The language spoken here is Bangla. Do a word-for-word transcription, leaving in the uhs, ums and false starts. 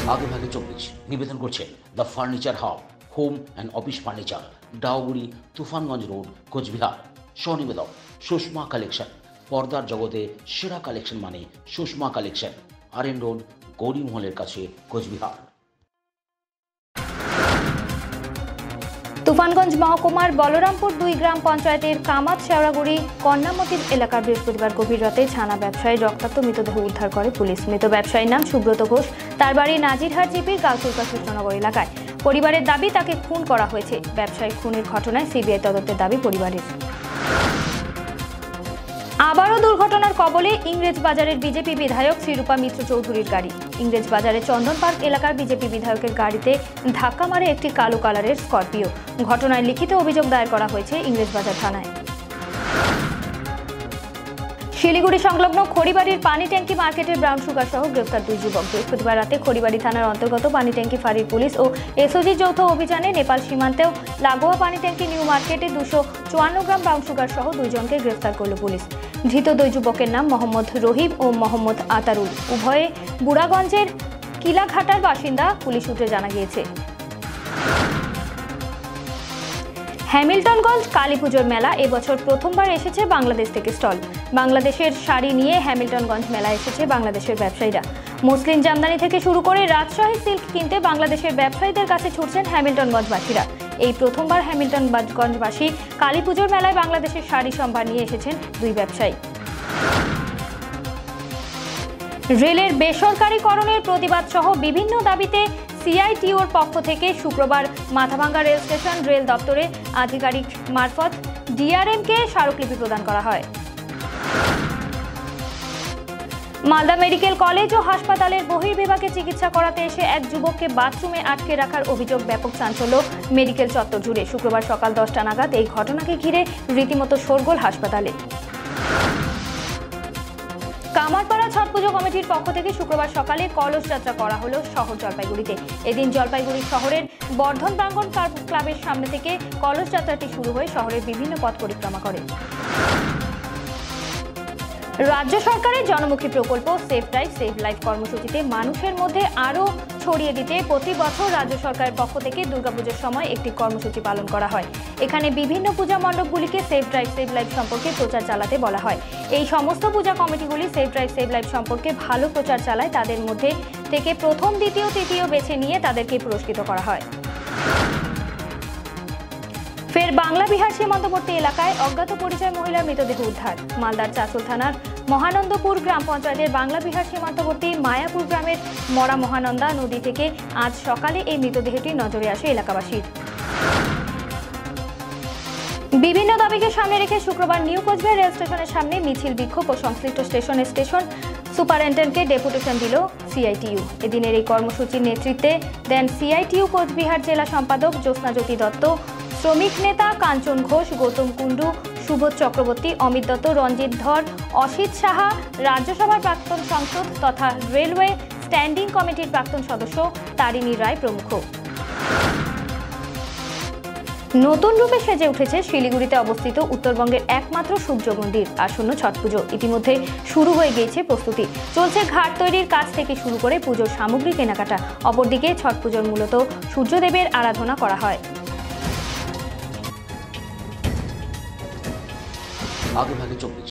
আগে ভাগে চব্বিশ নিবেদন করছেন the furniture hub, home and office furniture, ডাউগুড়ি, Tufanganj road, Cooch Behar. স্বনিবেদক Sushma collection. পর্দার জগতে সেরা কালেকশন মানে সুষমা কালেকশন। আর এন রোড, গৌরী মহলের কাছে, কোচবিহার। তুফানগঞ্জ মহকুমার বলরামপুর দুই গ্রাম পঞ্চায়েতের কামাত শেওড়াগুড়ি কন্যামতির এলাকার বৃহস্পতিবার গভীর রাতে ছানা ব্যবসায়ী রক্তাক্ত মৃতদেহ উদ্ধার করে পুলিশ। মৃত ব্যবসায়ীর নাম সুব্রত ঘোষ। তার বাড়ি নাজিরহাট জিপির গালসুলকা কৃষ্ণনগর এলাকায়। পরিবারের দাবি তাকে খুন করা হয়েছে। ব্যবসায়ী খুনের ঘটনায় সিবিআই তদন্তের দাবি পরিবারের। আবারও দুর্ঘটনার কবলে ইংরেজ বাজারের বিজেপি বিধায়ক শ্রীরূপা মিত্র চৌধুরীর গাড়ি। ইংরেজ বাজারের চন্দন পার্ক এলাকার বিজেপি বিধায়কের গাড়িতে ধাক্কা মারে একটি কালো কালারের স্করপিও। ঘটনায় লিখিত অভিযোগ দায়ের করা হয়েছে ইংরেজ বাজার থানায়। শিলিগুড়ি সংলগ্ন খড়িবাড়ির পানি ট্যাঙ্কি মার্কেটের ব্রাউন সুগার সহ গ্রেফতার দুই যুবক। বৃহস্পতিবার রাতে খড়িবাড়ি থানার অন্তর্গত পানি ট্যাঙ্কি ফাঁড়ির পুলিশ ও এসওজির যৌথ অভিযানে নেপাল সীমান্তেও লাগোয়া পানি ট্যাঙ্কি নিউ মার্কেটে দুশো চুয়ান্ন গ্রাম ব্রাউন সুগার সহ দুইজনকে গ্রেফতার করল পুলিশ। ধৃত দুই যুবকের নাম মোহাম্মদ রহিম ও মোহাম্মদ আতারুল। উভয়ে বুড়াগঞ্জের কিলাঘাটার বাসিন্দা পুলিশ সূত্রে জানা গিয়েছে। হ্যামিল্টনগঞ্জ কালী পুজোর মেলা এবছর প্রথমবার এসেছে বাংলাদেশ থেকে স্টল। বাংলাদেশের শাড়ি নিয়ে হ্যামিল্টনগঞ্জ মেলা এসেছে বাংলাদেশের ব্যবসায়ীরা। মসলিন জামদানি থেকে শুরু করে রাজশাহী সিল্ক কিনতে বাংলাদেশের ব্যবসায়ীদের কাছে ছুটছেন হ্যামিল্টনগঞ্জবাসীরা। এই প্রথমবার হ্যামিল্টনগঞ্জবাসী কালী পুজোর মেলায় বাংলাদেশের শাড়ি সম্ভার নিয়ে এসেছেন দুই ব্যবসায়ী। রেলের বেসরকারীকরণের প্রতিবাদ সহ বিভিন্ন দাবিতে সিআইটিউর পক্ষ থেকে শুক্রবার মাথাভাঙ্গা রেল স্টেশন রেল দপ্তরে আধিকারিক মারফত ডিআরএমকে স্মারকলিপি প্রদান করা হয়। মালদা মেডিকেল কলেজ ও হাসপাতালের বহির্বিভাগে চিকিৎসা করাতে এসে এক যুবককে বাথরুমে আটকে রাখার অভিযোগ ব্যাপক চাঞ্চল্য মেডিকেল চত্বর জুড়ে। শুক্রবার সকাল দশটা নাগাদ এই ঘটনাকে ঘিরে রীতিমতো শোরগোল হাসপাতালে। কামারপাড়া ছট পুজো কমিটির পক্ষ থেকে শুক্রবার সকালে কলস যাত্রা করা হলো শহর জলপাইগুড়িতে। এদিন জলপাইগুড়ি শহরের বর্ধন প্রাঙ্গণ ক্লাবের সামনে থেকে কলস যাত্রাটি শুরু হয়ে শহরের বিভিন্ন পথ পরিক্রমা করে। রাজ্য সরকারের জনমুখী প্রকল্প সেভ ড্রাইভ সেভ লাইফ কর্মসূচিতে মানুষের মধ্যে আরও ছড়িয়ে দিতে প্রতি বছর রাজ্য সরকারের পক্ষ থেকে দুর্গাপুজোর সময় একটি কর্মসূচি পালন করা হয়। এখানে বিভিন্ন পূজা মণ্ডপগুলিকে সেভ ড্রাইভ সেভ লাইফ সম্পর্কে প্রচার চালাতে বলা হয়। এই সমস্ত পূজা কমিটিগুলি সেভ ড্রাইভ সেভ লাইফ সম্পর্কে ভালো প্রচার চালায়। তাদের মধ্যে থেকে প্রথম, দ্বিতীয়, তৃতীয় বেছে নিয়ে তাদেরকে পুরস্কৃত করা হয়। ফের বাংলা বিহার সীমান্তবর্তী এলাকায় অজ্ঞাত পরিচয় মহিলার মৃতদেহ উদ্ধার। মালদার চাঁচল থানার মহানন্দপুর গ্রাম পঞ্চায়েতের বাংলা বিহার সীমান্তবর্তী মায়াপুর গ্রামের মরা মহানন্দা নদী থেকে আজ সকালে এই মৃতদেহটি নজরে আসে এলাকাবাসীর। বিভিন্ন দাবিকে সামনে রেখে শুক্রবার নিউ কোচবিহার রেল স্টেশনের সামনে মিছিল, বিক্ষোভ ও সংশ্লিষ্ট স্টেশনে স্টেশন সুপারিনটেন্ডেন্টকে ডেপুটেশন দিল সিআইটিইউ। এদিনের এই কর্মসূচির নেতৃত্বে দেন সিআইটিইউ কোচবিহার জেলা সম্পাদক জ্যোৎস্নাজ্যোতি দত্ত, শ্রমিক নেতা কাঞ্চন ঘোষ, গৌতম কুণ্ডু, সুবোধ চক্রবর্তী, অমিত দত্ত, রঞ্জিত ধর, অসিত সাহা, রাজ্যসভার প্রাক্তন সাংসদ তথা রেলওয়ে স্ট্যান্ডিং কমিটির প্রাক্তন সদস্য তারিণী রায় প্রমুখ। নতুন রূপে সেজে উঠেছে শিলিগুড়িতে অবস্থিত উত্তরবঙ্গের একমাত্র সূর্য মন্দির। আসন্ন ছট পুজো ইতিমধ্যে শুরু হয়ে গিয়েছে প্রস্তুতি। চলছে ঘাট তৈরির কাজ থেকে শুরু করে পুজোর সামগ্রী কেনাকাটা। অপরদিকে ছট পুজোর মূলত সূর্যদেবের আরাধনা করা হয়। আগে ভাগে চব্বিশ